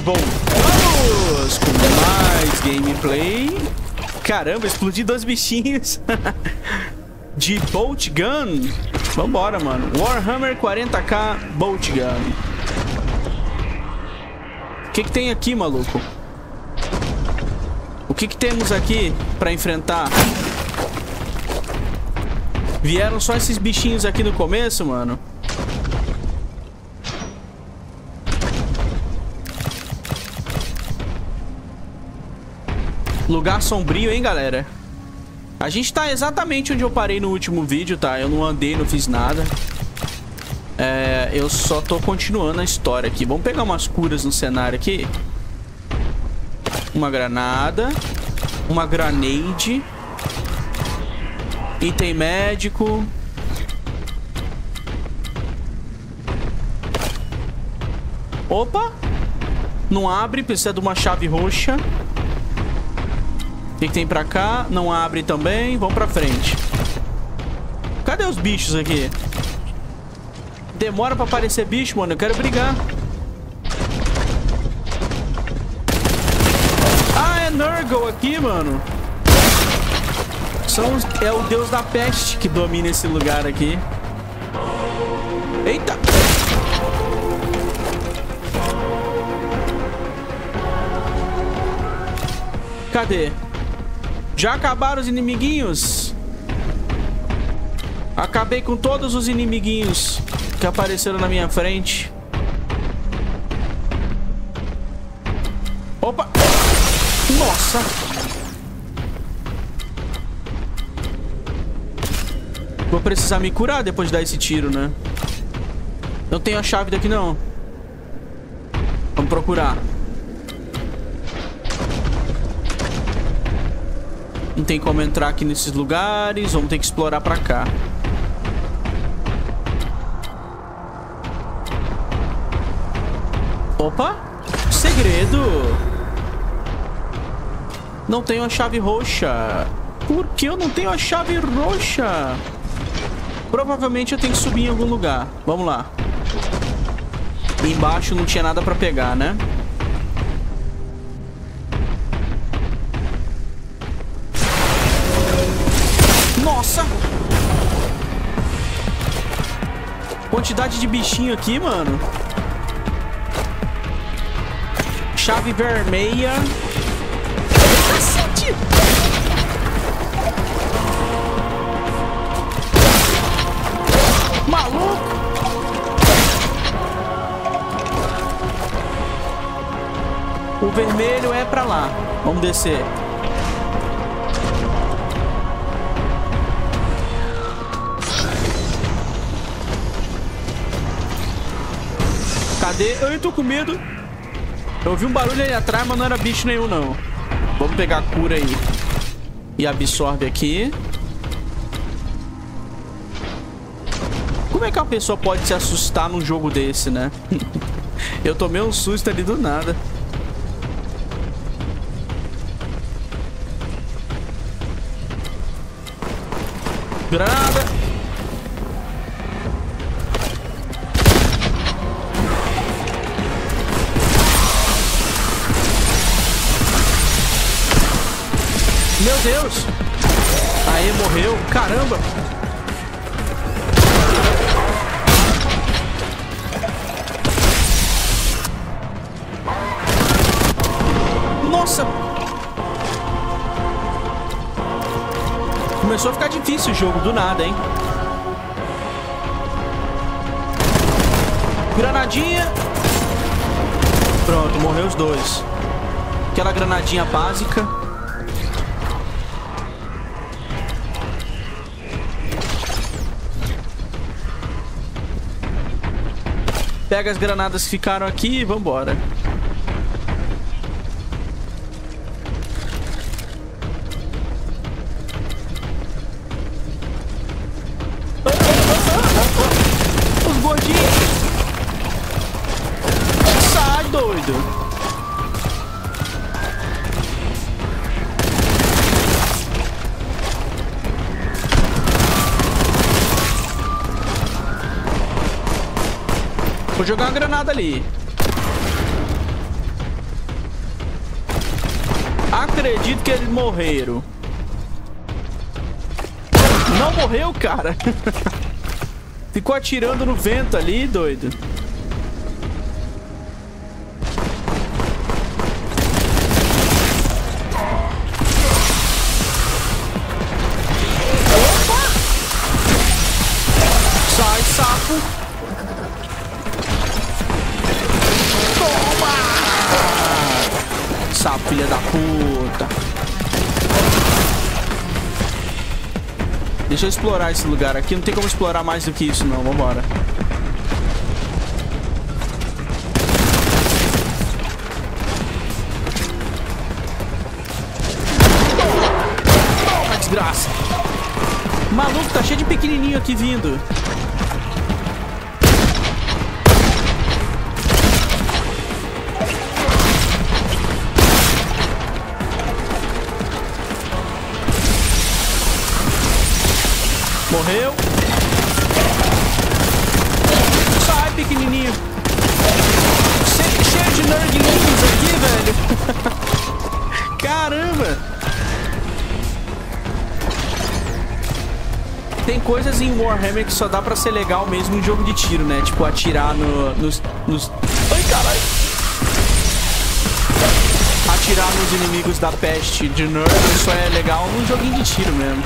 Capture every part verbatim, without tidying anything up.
voltamos com mais gameplay. Caramba, explodi dois bichinhos. De Bolt Gun. Vambora, mano. Warhammer quarenta K Bolt Gun. O que que tem aqui, maluco? O que que temos aqui pra enfrentar? Vieram só esses bichinhos aqui no começo, mano. Lugar sombrio, hein, galera? A gente tá exatamente onde eu parei no último vídeo, tá? Eu não andei, não fiz nada. É, eu só tô continuando a história aqui. Vamos pegar umas curas no cenário aqui. Uma granada. Uma grenade. Item médico. Opa! Não abre, precisa de uma chave roxa. O que, que tem pra cá? Não abre também. Vamos pra frente. Cadê os bichos aqui? Demora pra aparecer bicho, mano. Eu quero brigar. Ah, é Nurgle aqui, mano. São, é o deus da peste que domina esse lugar aqui. Eita! Cadê? Já acabaram os inimiguinhos? Acabei com todos os inimiguinhos que apareceram na minha frente. Opa! Nossa! Vou precisar me curar depois de dar esse tiro, né? Não tenho a chave daqui, não. Vamos procurar. Não tem como entrar aqui nesses lugares. Vamos ter que explorar pra cá. Opa! Segredo! Não tenho a chave roxa. Por que eu não tenho a chave roxa? Provavelmente eu tenho que subir em algum lugar. Vamos lá. Embaixo não tinha nada pra pegar, né? Nossa! Quantidade de bichinho aqui, mano. Chave vermelha. Cacete! Maluco! O vermelho é pra lá. Vamos descer. Cadê? Eu tô com medo. Eu ouvi um barulho aí atrás, mas não era bicho nenhum, não. Vamos pegar a cura aí. E absorve aqui. Como é que uma pessoa pode se assustar num jogo desse, né? Eu tomei um susto ali do nada. Granada! Meu Deus! Aí, morreu. Caramba! Nossa! Começou a ficar difícil o jogo do nada, hein? Granadinha! Pronto, morreu os dois. Aquela granadinha básica. Pega as granadas que ficaram aqui e vambora. Os gordinhos. Sai, doido. Vou jogar uma granada ali. Acredito que eles morreram. Não morreu, cara. Ficou atirando no vento ali, doido. Opa! Sai, sapo. Toma! Sapo, filha da puta. Deixa eu explorar esse lugar aqui. Não tem como explorar mais do que isso, não. Vambora. Toma, desgraça. Maluco, tá cheio de pequenininho aqui vindo. Morreu. Sai, pequenininho. Cheio, cheio de nerdlinhos aqui, velho. Caramba. Tem coisas em Warhammer que só dá pra ser legal mesmo em jogo de tiro, né? Tipo, atirar no, nos, nos... Ai, caralho. Atirar nos inimigos da peste de nerd só é legal num joguinho de tiro mesmo.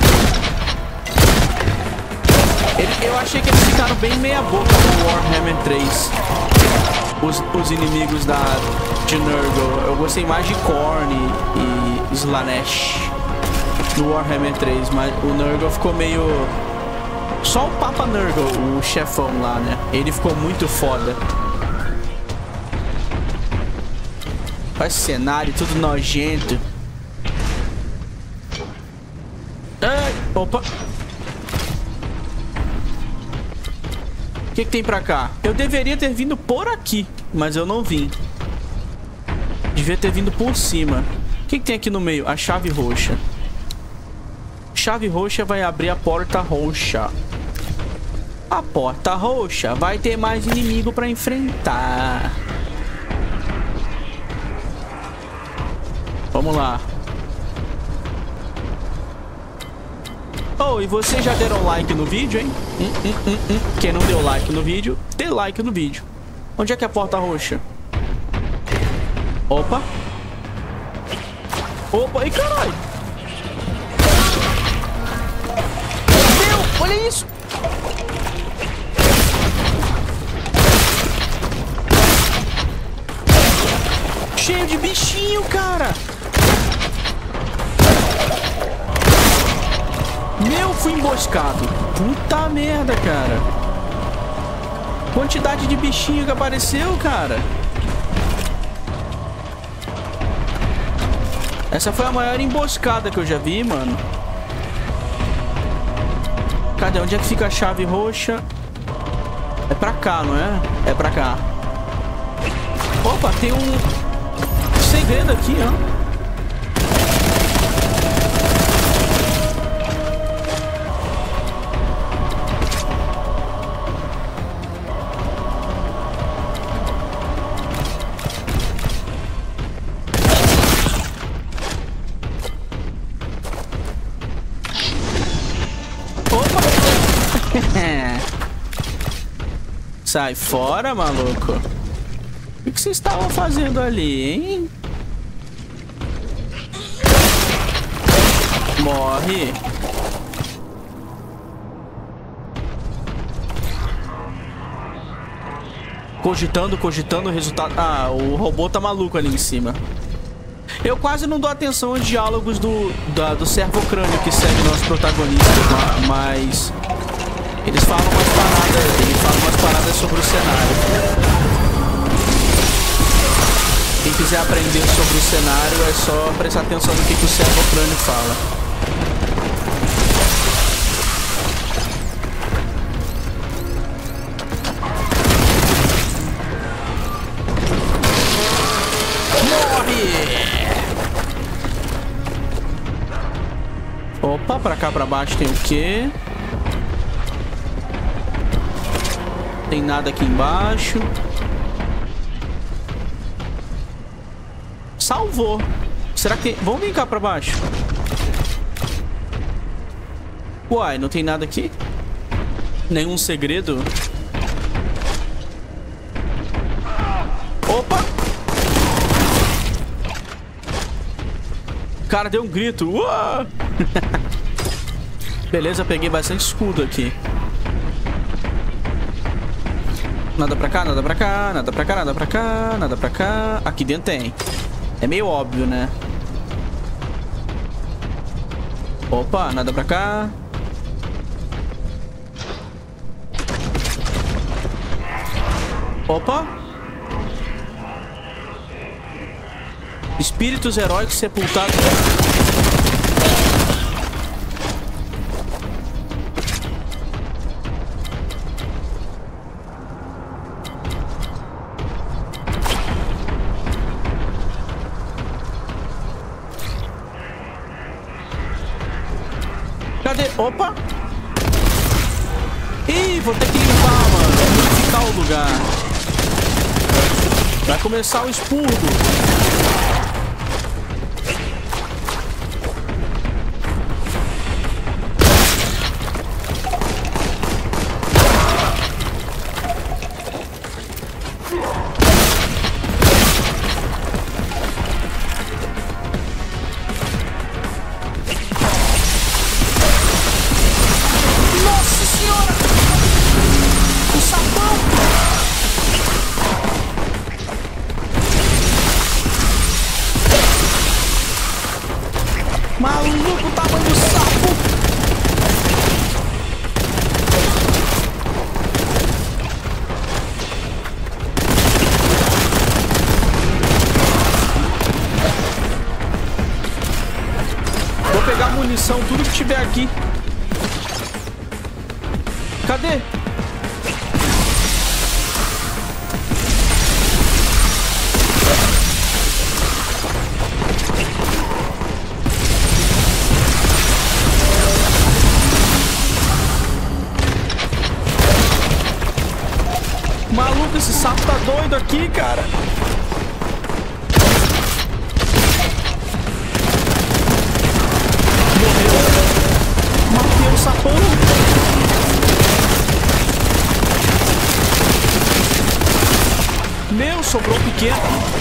Ele, eu achei que eles ficaram bem meia boca no Warhammer três. Os, os inimigos da, de Nurgle. Eu gostei mais de Khorne e, e Slaanesh no Warhammer três. Mas o Nurgle ficou meio... Só o Papa Nurgle, o chefão lá, né? Ele ficou muito foda. Olha esse cenário, tudo nojento. Ai, opa. O que, que tem pra cá? Eu deveria ter vindo por aqui, mas eu não vim. Devia ter vindo por cima. O que, que tem aqui no meio? A chave roxa. Chave roxa vai abrir a porta roxa. A porta roxa vai ter mais inimigo pra enfrentar. Vamos lá. Oh, e vocês já deram like no vídeo, hein? Hum, hum, hum, hum. Quem não deu like no vídeo, dê like no vídeo. Onde é que é a porta roxa? Opa. Opa, e caralho. Meu, olha isso. Cheio de bichinho, cara. Meu, fui emboscado. Puta merda, cara. Quantidade de bichinho que apareceu, cara. Essa foi a maior emboscada que eu já vi, mano. Cadê? Onde é que fica a chave roxa? É pra cá, não é? É pra cá. Opa, tem um segredo aqui, ó. Sai fora, maluco. O que vocês estavam fazendo ali, hein? Morre. Cogitando, cogitando o resultado. Ah, o robô tá maluco ali em cima. Eu quase não dou atenção aos diálogos do, da, do servo-crânio que segue o nosso protagonista, mas... Eles falam umas paradas, eles falam umas paradas sobre o cenário. Quem quiser aprender sobre o cenário é só prestar atenção no que, que o servo-crânio fala. Morre! Opa, pra cá pra baixo tem o quê? Tem nada aqui embaixo. Salvou. será que... Vamos vir cá pra baixo. Uai, não tem nada aqui? Nenhum segredo? Opa! O cara deu um grito. Uau! Beleza, peguei bastante escudo aqui. Nada pra cá, nada pra cá, nada pra cá, nada pra cá, nada pra cá. Aqui dentro tem. É meio óbvio, né? Opa, nada pra cá. Opa. Espíritos heróicos sepultados. Cadê? Opa! Ih, vou ter que limpar, mano. Purificar o lugar. Vai começar o expurgo. Maluco, tamanho do sapo! Vou pegar munição, tudo que tiver aqui. Cadê? Maluco, esse sapo tá doido aqui, cara. Morreu. Matei o sapão. Meu, sobrou pequeno.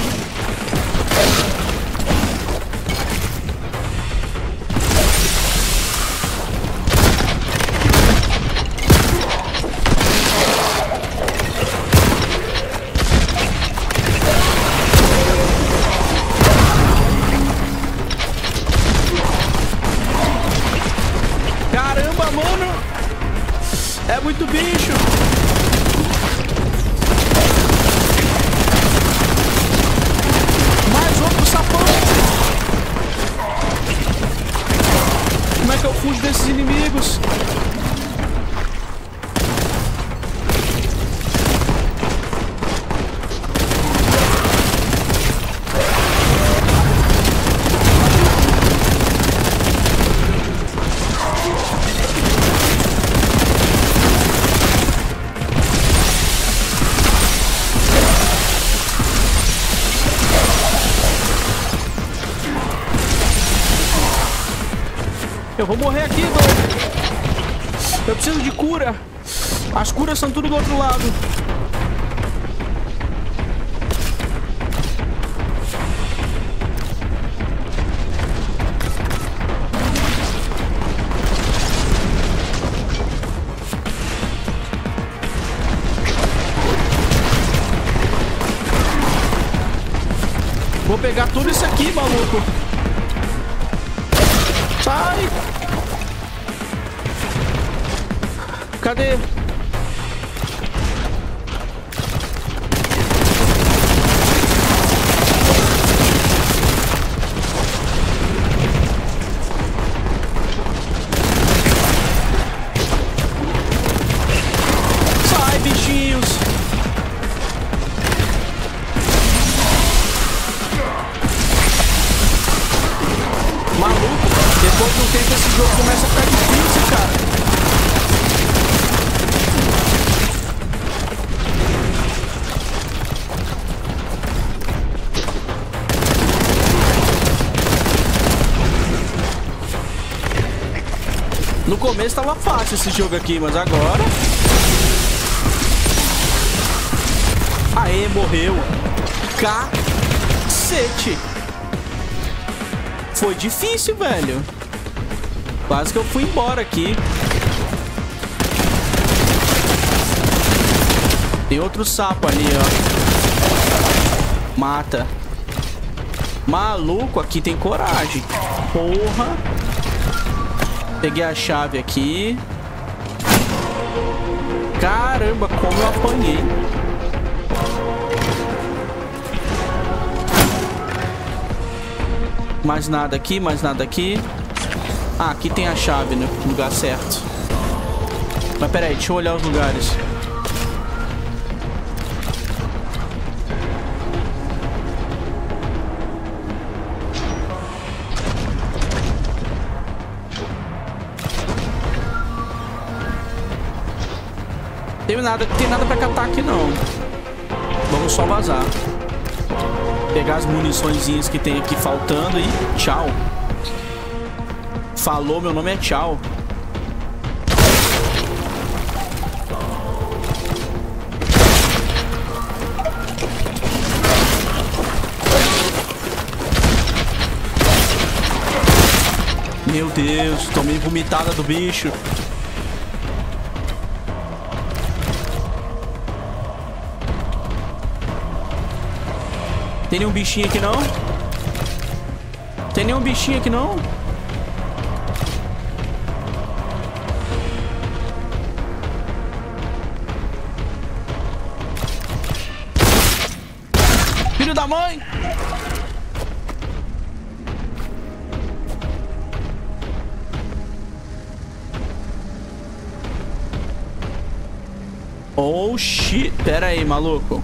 Caramba, mano! É muito bicho! Mais outro sapão! Como é que eu fujo desses inimigos? Eu vou morrer aqui, doido. Eu preciso de cura. As curas são tudo do outro lado. Vou pegar tudo isso aqui, maluco. Sai! Cadê? Sai, bichinhos! Maluco, depois de um tempo esse jogo começa a ficar difícil, cara. No começo tava fácil esse jogo aqui, mas agora... Aê, morreu. Cacete. Foi difícil, velho. Quase que eu fui embora aqui. Tem outro sapo ali, ó. Mata. Maluco, aqui tem coragem. Porra. Peguei a chave aqui. Caramba, como eu apanhei. Mais nada aqui, mais nada aqui. Ah, aqui tem a chave no lugar certo. Mas pera aí, deixa eu olhar os lugares. Tem nada, tem nada pra catar aqui não. Vamos só vazar. Pegar as muniçõezinhas que tem aqui faltando e tchau. Falou, meu nome é tchau. Meu Deus, tomei vomitada do bicho. Tem nenhum bichinho aqui não? Tem nenhum bichinho aqui não? Filho da mãe! Oh shit! Pera aí, maluco.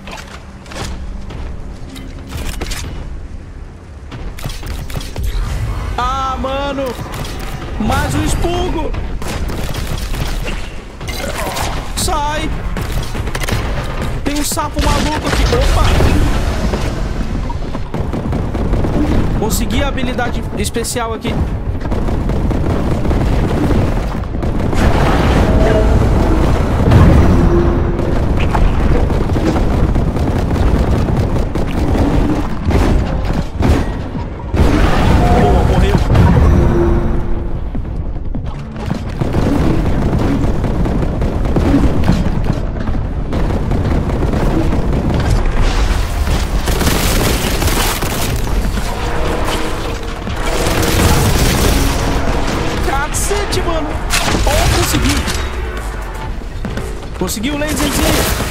Ah, mano! Mais um expurgo! Sai! Tem um sapo maluco aqui. Opa! Consegui a habilidade especial aqui. Conseguiu o laserzinho.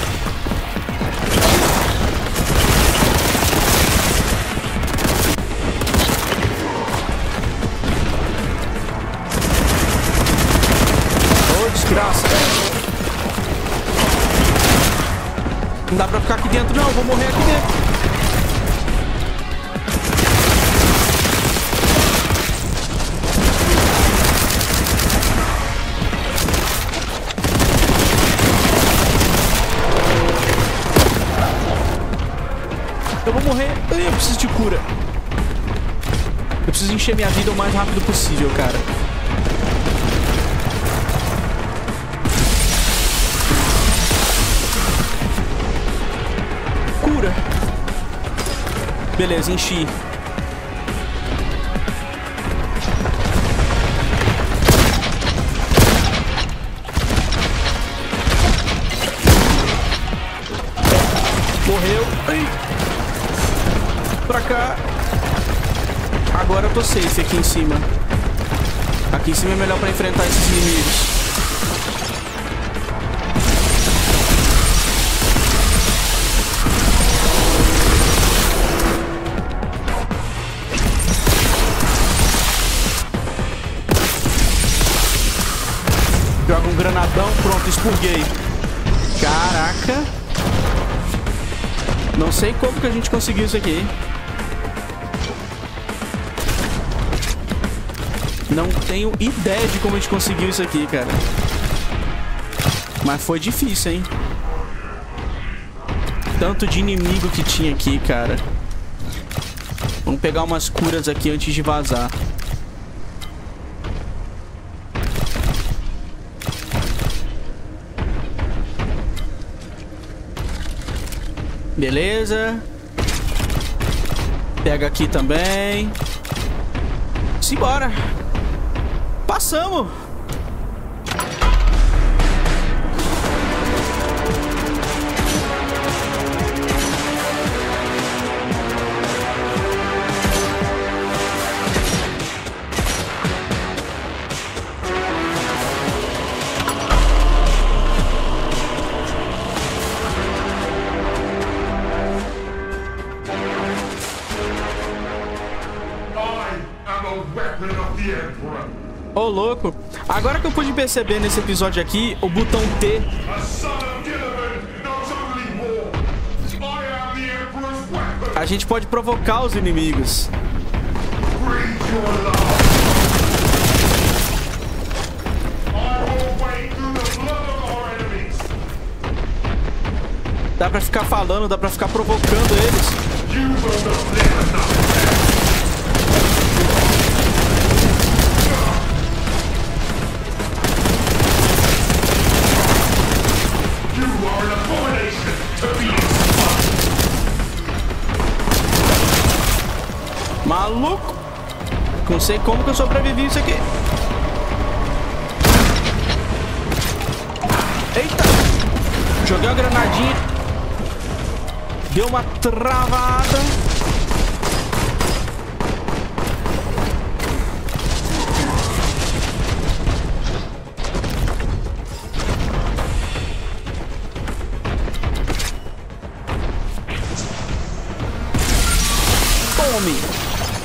Ô, desgraça. Não dá pra ficar aqui dentro não, eu vou morrer aqui dentro. Eu vou morrer. Eu preciso de cura. Eu preciso encher minha vida o mais rápido possível, cara. Cura. Beleza, enchi. Morreu. Ai. Pra cá. Agora eu tô safe aqui em cima. Aqui em cima é melhor pra enfrentar esses inimigos. Joga um granadão, pronto, expurguei. Caraca. Não sei como que a gente conseguiu isso aqui. Não tenho ideia de como a gente conseguiu isso aqui, cara. Mas foi difícil, hein? Tanto de inimigo que tinha aqui, cara. Vamos pegar umas curas aqui antes de vazar. Beleza. Pega aqui também. Simbora. Passamos. Ô, oh, louco. Agora que eu pude perceber nesse episódio aqui, o botão T. A gente pode provocar os inimigos. Dá pra ficar falando, dá pra ficar provocando eles. Maluco. Não sei como que eu sobrevivi isso aqui. Eita. Joguei uma granadinha. Deu uma travada. Tome.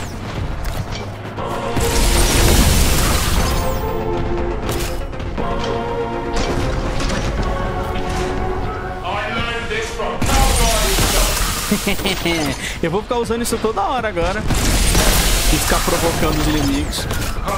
Eu vou ficar usando isso toda hora agora. E ficar provocando os inimigos.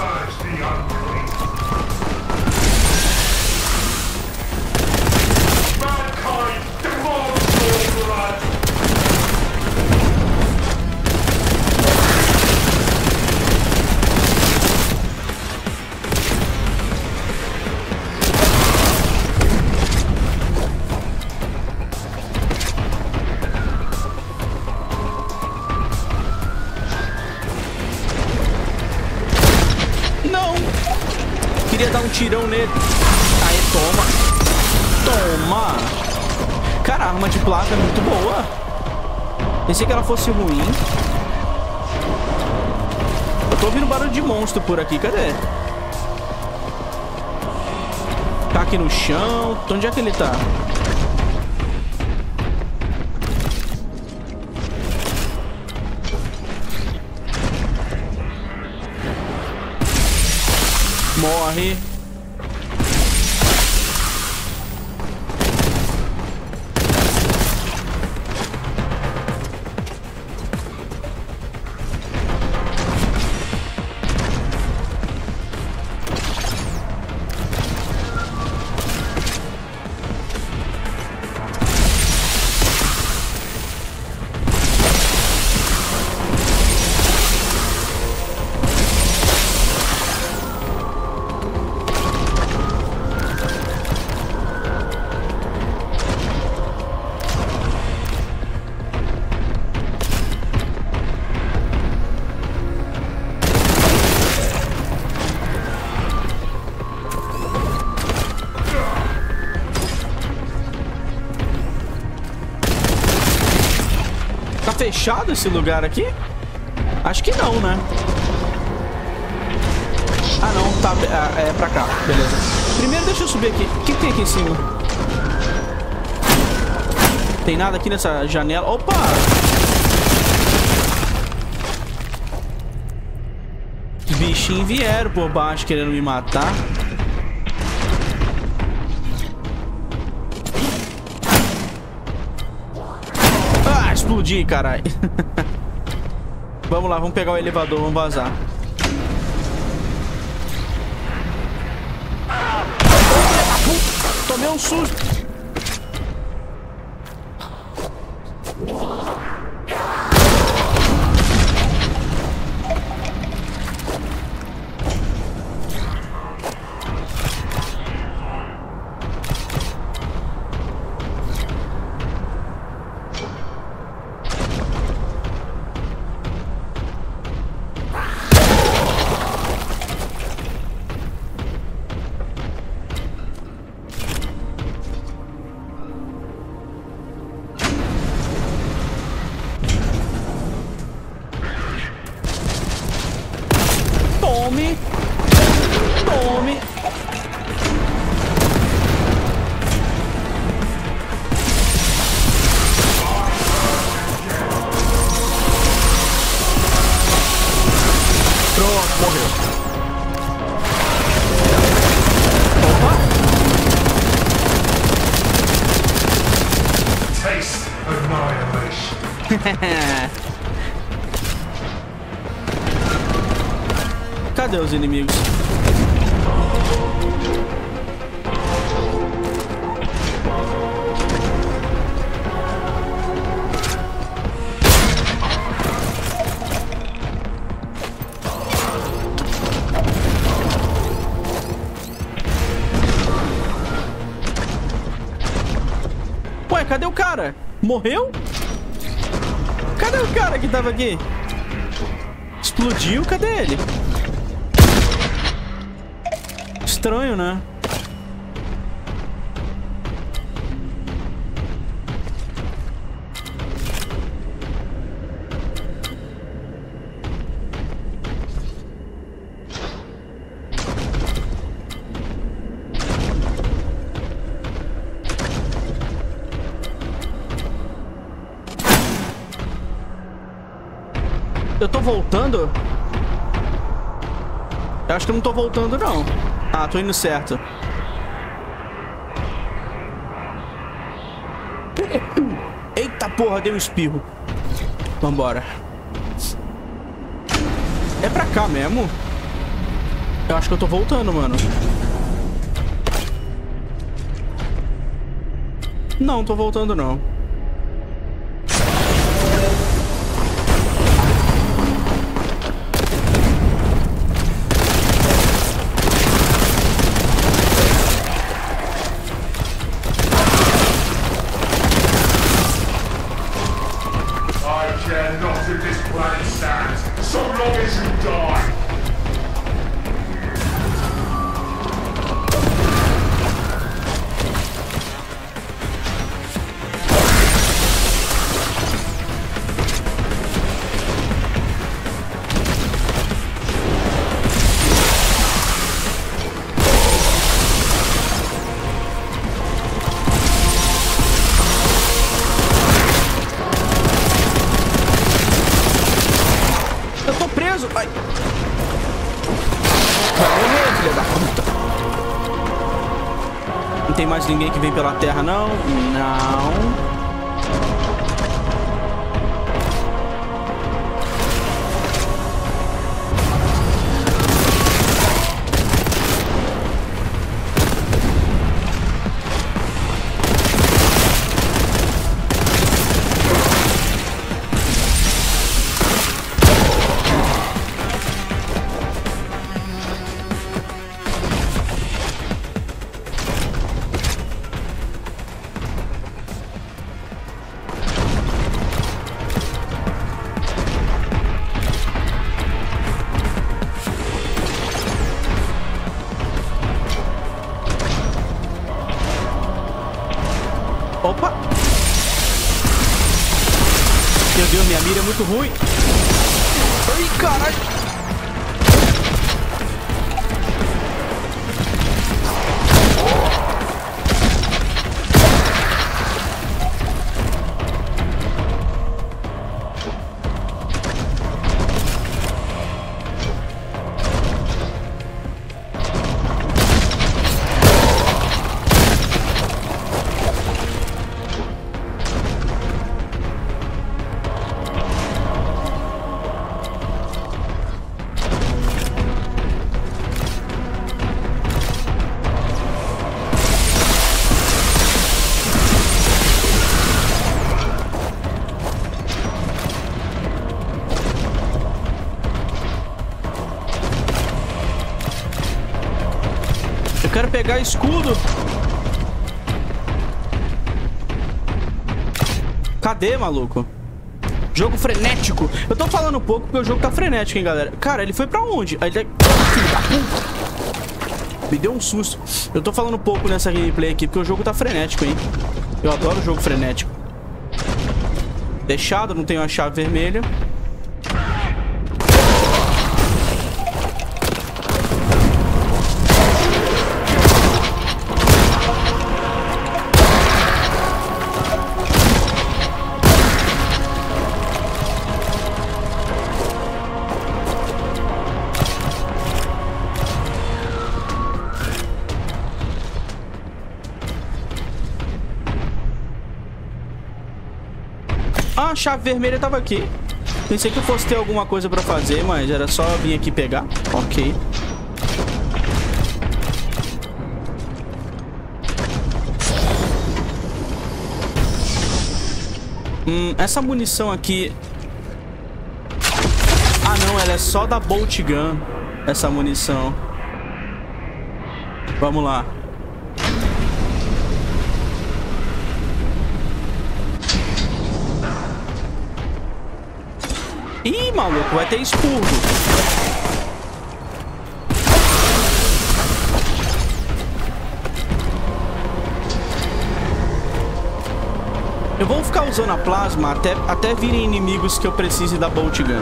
Queria dar um tirão nele. Aí, toma. Toma. Cara, a arma de placa é muito boa. Pensei que ela fosse ruim. Eu tô ouvindo barulho de monstro por aqui. Cadê? Tá aqui no chão. Onde é que ele tá? Morre. Fechado esse lugar aqui? Acho que não, né? Ah, não. Tá, é, é pra cá. Beleza. Primeiro, deixa eu subir aqui. O que, que tem aqui em cima? Tem nada aqui nessa janela. Opa! Bichinhos vieram por baixo querendo me matar. Explodir, caralho. Vamos lá, vamos pegar o elevador, vamos vazar. Tomei um susto. Cadê os inimigos? Ué, cadê o cara? Morreu? Cadê o cara que tava aqui? Explodiu? Cadê ele? Estranho, né? Eu tô voltando? Eu acho que eu não tô voltando, não. Ah, tô indo certo. Eita porra, deu um espirro. Vambora. É pra cá mesmo? Eu acho que eu tô voltando, mano. Não, tô voltando, não. Ai. Vai morrer, filha da puta. Não tem mais ninguém que vem pela terra, não? Não. Opa! Meu Deus, minha mira é muito ruim. Ai, caralho! Eu quero pegar escudo. Cadê, maluco? Jogo frenético. Eu tô falando pouco porque o jogo tá frenético, hein, galera. Cara, ele foi pra onde? Aí ele... Filho da puta. Me deu um susto. Eu tô falando pouco nessa gameplay aqui porque o jogo tá frenético, hein. Eu adoro o jogo frenético. Deixado, não tenho a chave vermelha. chave vermelha tava aqui. Pensei que eu fosse ter alguma coisa pra fazer, mas era só vir aqui pegar. Ok. Hum, essa munição aqui... Ah, não, ela é só da Bolt Gun. Essa munição. Vamos lá. Ih, maluco, vai ter expurgo. Eu vou ficar usando a plasma até, até virem inimigos que eu precise da Bolt Gun.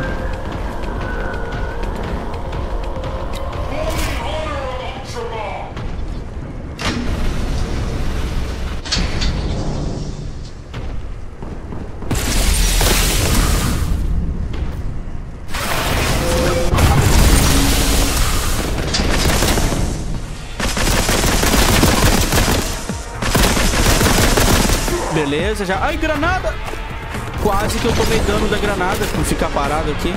Beleza, já... Ai, granada! Quase que eu tomei dano da granada por ficar parado aqui.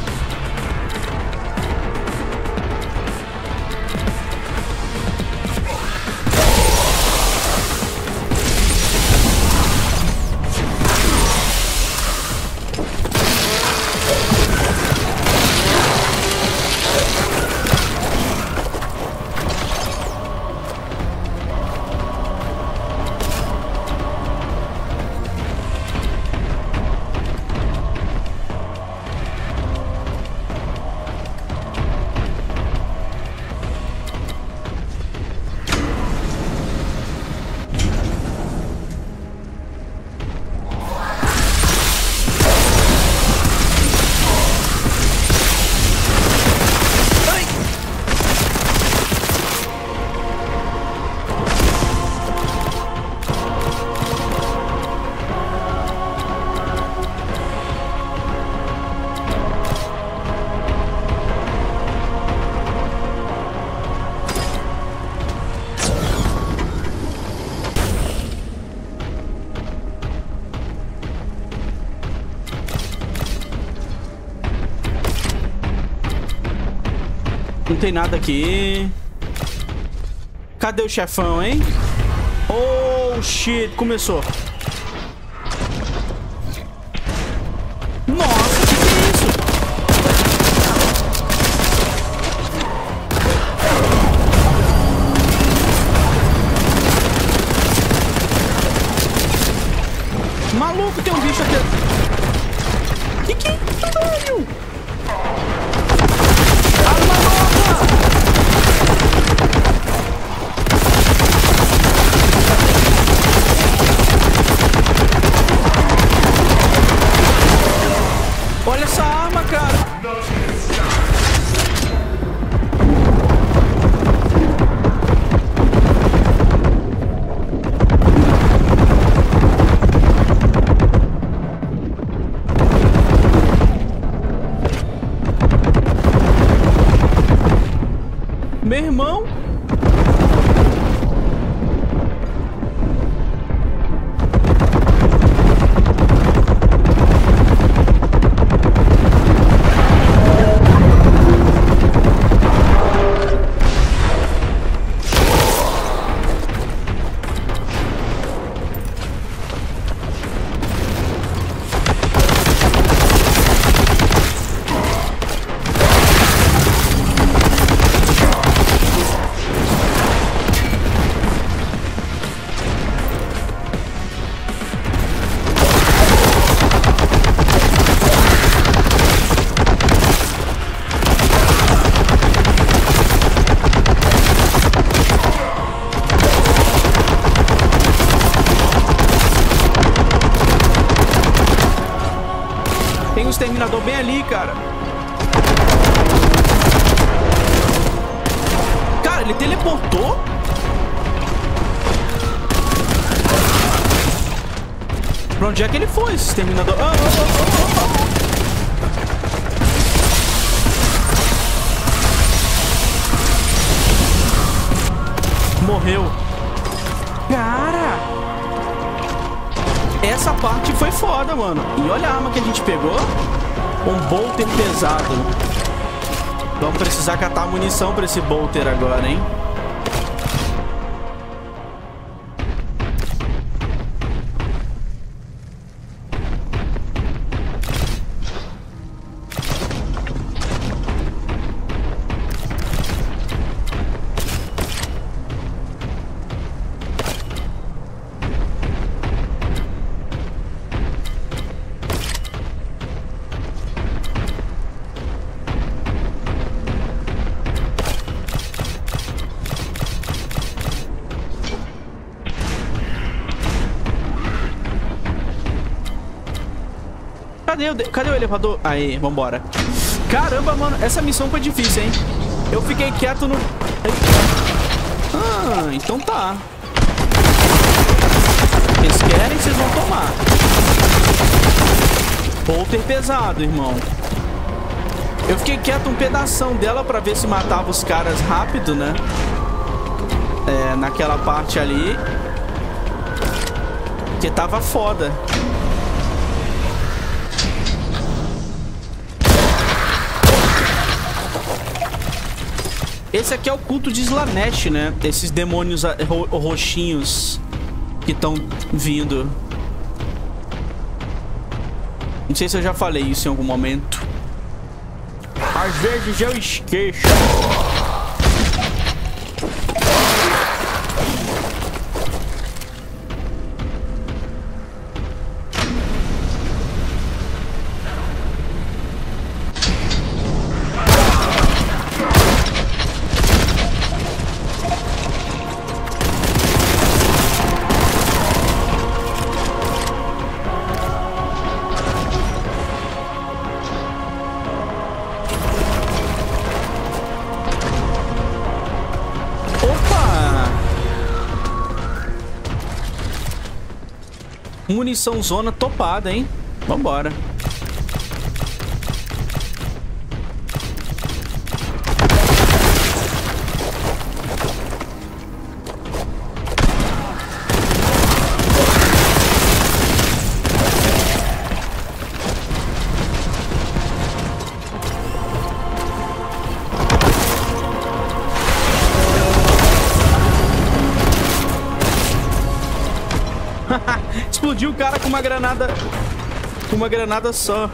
Não tem nada aqui. Cadê o chefão, hein? Oh, shit. Começou. Nossa, que que é isso? Maluco, tem um bicho aqui. Que que é isso? Olha essa arma, cara. Meu irmão. Tem um exterminador bem ali, cara. Cara, ele teleportou? Pra onde é que ele foi, esse exterminador? Ah, ah, ah, ah. Morreu. Cara! essa parte foi foda, mano. E olha a arma que a gente pegou. Um bolter pesado. Vamos precisar catar munição pra esse bolter agora, hein? Cadê o, cadê o elevador? Aí, vambora. Caramba, mano, essa missão foi difícil, hein? Eu fiquei quieto no... Ah, então tá. Vocês querem, vocês vão tomar. Bolter pesado, irmão. Eu fiquei quieto um pedação dela pra ver se matava os caras rápido, né? É, naquela parte ali. Que tava foda. Esse aqui é o culto de Slaanesh, né? Esses demônios ro roxinhos que estão vindo. Não sei se eu já falei isso em algum momento. Às vezes eu esqueço. Munição zona topada, hein? Vambora. Explodiu o cara com uma granada. Com uma granada só.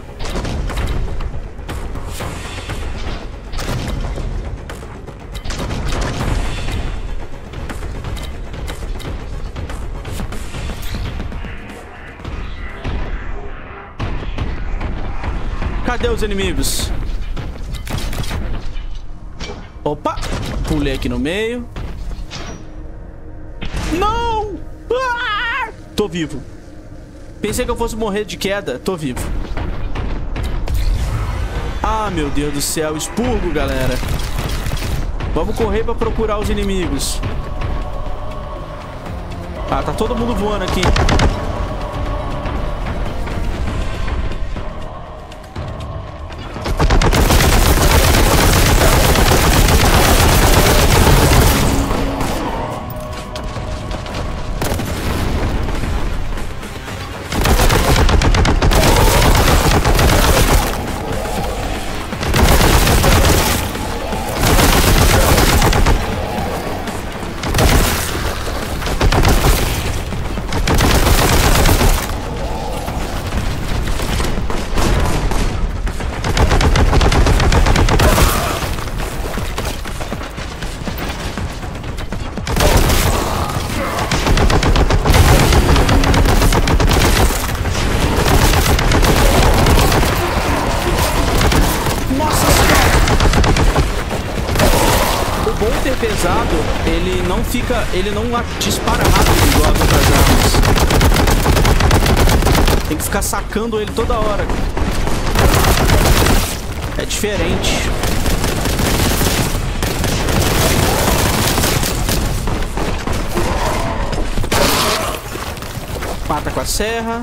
Cadê os inimigos? Opa! Pulei aqui no meio. Não! Ah! Tô vivo. Pensei que eu fosse morrer de queda. Tô vivo. Ah, meu Deus do céu. Expurgo, galera. Vamos correr pra procurar os inimigos. Ah, tá todo mundo voando aqui. Pesado, ele não fica, ele não dispara rápido igual as outras armas. Tem que ficar sacando ele toda hora. É diferente. Mata com a serra.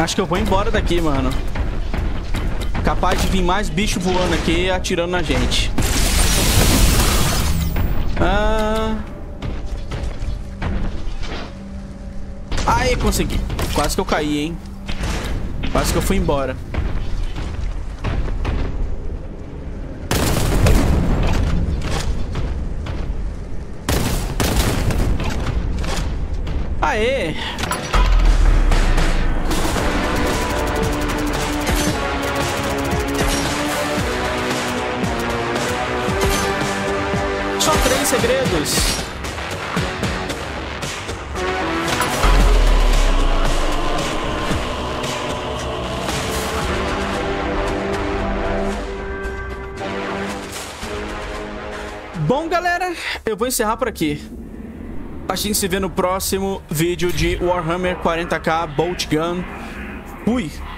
Acho que eu vou embora daqui, mano. Capaz de vir mais bicho voando aqui atirando na gente. Ah... Aí, consegui. Quase que eu caí, hein? Quase que eu fui embora. Aê! Só três segredos. Bom, galera, eu vou encerrar por aqui. A gente se vê no próximo vídeo de Warhammer quarenta K Bolt Gun. Fui!